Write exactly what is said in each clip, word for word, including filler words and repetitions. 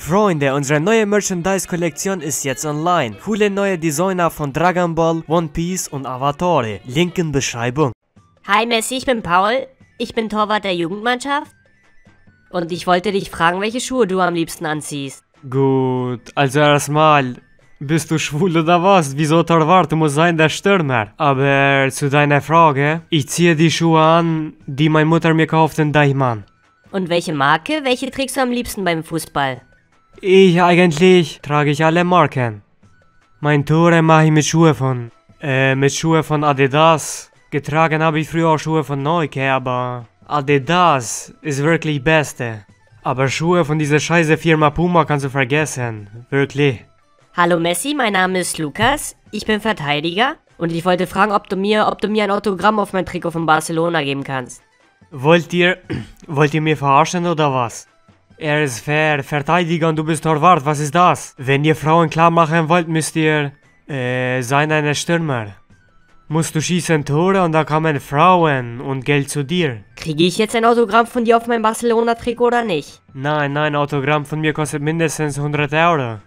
Freunde, unsere neue Merchandise-Kollektion ist jetzt online. Coole neue Designer von Dragon Ball, One Piece und Avatar. Link in Beschreibung. Hi Messi, ich bin Paul. Ich bin Torwart der Jugendmannschaft. Und ich wollte dich fragen, welche Schuhe du am liebsten anziehst. Gut, also erstmal, bist du schwul oder was? Wieso Torwart? Du musst sein der Stürmer. Aber zu deiner Frage, ich ziehe die Schuhe an, die meine Mutter mir kauft in Deichmann. Und welche Marke? Welche trägst du am liebsten beim Fußball? Ich eigentlich trage ich alle Marken. Mein Tore mache ich mit Schuhe von, äh, mit Schuhe von Adidas. Getragen habe ich früher auch Schuhe von Nike, aber Adidas ist wirklich Beste. Aber Schuhe von dieser scheiße Firma Puma kannst du vergessen. Wirklich. Hallo Messi, mein Name ist Lukas. Ich bin Verteidiger. Und ich wollte fragen, ob du mir, ob du mir ein Autogramm auf mein Trikot von Barcelona geben kannst. Wollt ihr, wollt ihr mir verarschen oder was? Er ist fair, Verteidiger und du bist Torwart, was ist das? Wenn ihr Frauen klar machen wollt, müsst ihr, äh, sein eine Stürmer. Musst du schießen Tore und da kommen Frauen und Geld zu dir. Kriege ich jetzt ein Autogramm von dir auf mein Barcelona-Trikot oder nicht? Nein, nein, Autogramm von mir kostet mindestens hundert Euro.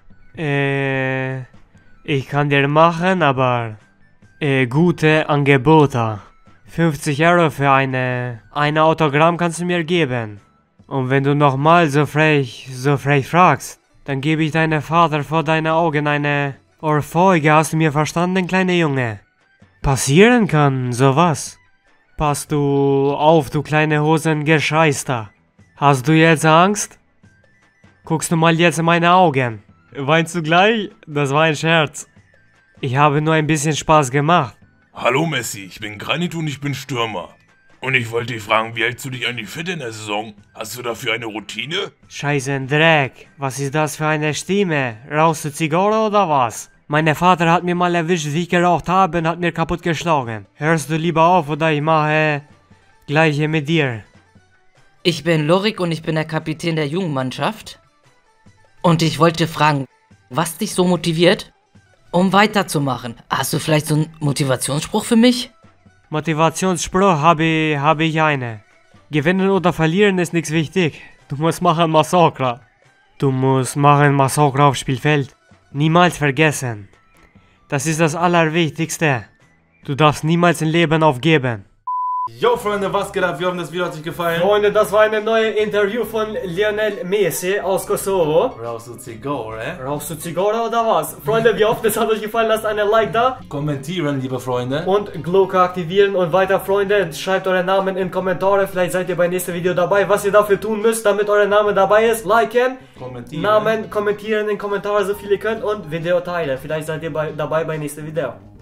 Äh, ich kann dir machen, aber, äh, gute Angebote. fünfzig Euro für eine, eine Autogramm kannst du mir geben. Und wenn du nochmal so frech, so frech fragst, dann gebe ich deinem Vater vor deinen Augen eine Ohrfeige, hast du mir verstanden, kleiner Junge? Passieren kann sowas. Pass du auf, du kleine Hosengescheißer. Hast du jetzt Angst? Guckst du mal jetzt in meine Augen. Weinst du gleich? Das war ein Scherz. Ich habe nur ein bisschen Spaß gemacht. Hallo Messi, ich bin Granit und ich bin Stürmer. Und ich wollte dich fragen, wie hältst du dich eigentlich fit in der Saison? Hast du dafür eine Routine? Scheiße, ein Dreck. Was ist das für eine Stimme? Rauchst du Zigarre oder was? Mein Vater hat mir mal erwischt, wie ich geraucht habe und hat mir kaputt geschlagen. Hörst du lieber auf oder ich mache Gleiche mit dir. Ich bin Lorik und ich bin der Kapitän der Jugendmannschaft. Und ich wollte fragen, was dich so motiviert, um weiterzumachen? Hast du vielleicht so einen Motivationsspruch für mich? Motivationsspruch habe ich, habe ich eine. Gewinnen oder verlieren ist nichts wichtig. Du musst machen Massaker. Du musst machen Massaker aufs Spielfeld. Niemals vergessen. Das ist das Allerwichtigste. Du darfst niemals ein Leben aufgeben. Yo Freunde, was geht ab? Wir hoffen, das Video hat euch gefallen. Freunde, das war eine neue Interview von Lionel Messi aus Kosovo. Rauchst du Zigarre? Rauchst du Zigarre oder was? Freunde, wir hoffen, es hat euch gefallen. Lasst eine Like da. Kommentieren, liebe Freunde. Und Glocke aktivieren und weiter, Freunde. Schreibt eure Namen in Kommentare. Vielleicht seid ihr beim nächsten Video dabei. Was ihr dafür tun müsst, damit euer Name dabei ist, liken. Kommentieren. Namen kommentieren in Kommentare, so viel ihr könnt. Und Video teilen. Vielleicht seid ihr bei, dabei beim nächsten Video.